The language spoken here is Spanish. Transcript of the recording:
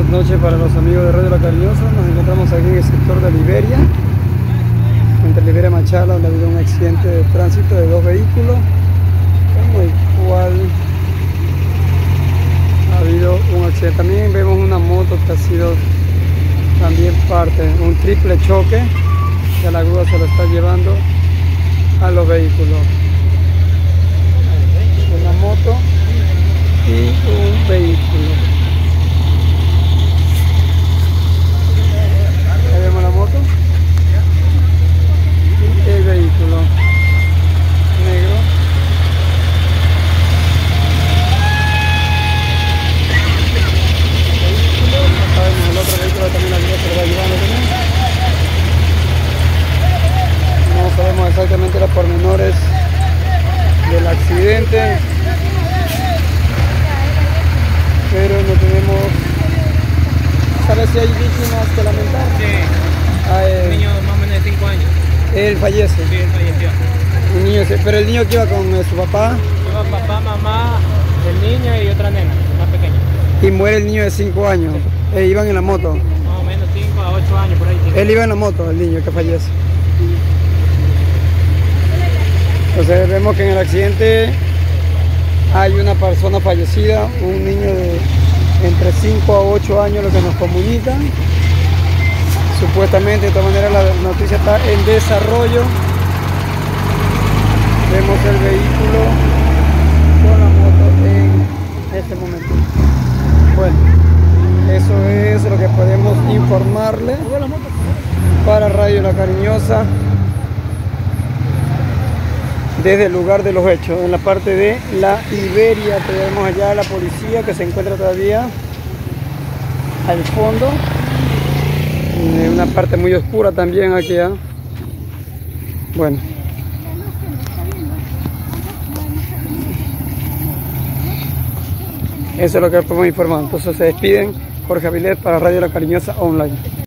buenas noches para los amigos de Radio La Cariñosa. Nos encontramos aquí en el sector de Liberia, entre Liberia y Machala, donde ha habido un accidente de tránsito de dos vehículos, en el cual ha habido un accidente. También vemos una moto que ha sido también parte, un triple choque, que la grúa se lo está llevando a los vehículos. Una moto y un vehículo. Ahí vemos la moto y el vehículo negro. Acá vemos el otro vehículo, también la grúa se lo va llevando también. No sabemos exactamente los pormenores del accidente, pero no tenemos. ¿Sabes si hay víctimas que lamentar? Sí, un niño más o menos de 5 años. Él fallece. Sí, él falleció. Un niño, pero el niño que iba con su papá. Iba papá, mamá, el niño y otra nena, más pequeña. Y muere el niño de 5 años. Iban en la moto. Más o menos 5 a 8 años por ahí. Él iba en la moto, el niño que fallece. Entonces vemos que en el accidente hay una persona fallecida, un niño de entre 5 a 8 años, lo que nos comunican. Supuestamente, de todas maneras, la noticia está en desarrollo. Vemos el vehículo con la moto en este momento. Bueno, eso es lo que podemos informarle para Radio La Cariñosa desde el lugar de los hechos. En la parte de la Liberia tenemos allá la policía que se encuentra todavía al fondo, en una parte muy oscura también aquí. Bueno, eso es lo que podemos informar. Entonces se despiden Jorge Avilés para Radio La Cariñosa Online.